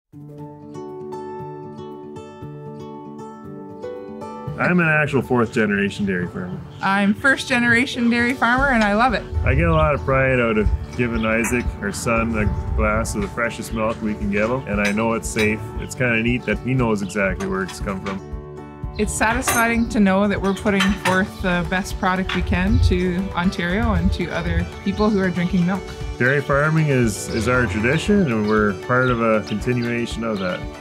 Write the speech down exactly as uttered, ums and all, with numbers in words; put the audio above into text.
I'm an actual fourth generation dairy farmer. I'm first generation dairy farmer and I love it. I get a lot of pride out of giving Isaac, our son, a glass of the freshest milk we can give him, and I know it's safe. It's kind of neat that he knows exactly where it's come from. It's satisfying to know that we're putting forth the best product we can to Ontario and to other people who are drinking milk. Dairy farming is, is our tradition, and we're part of a continuation of that.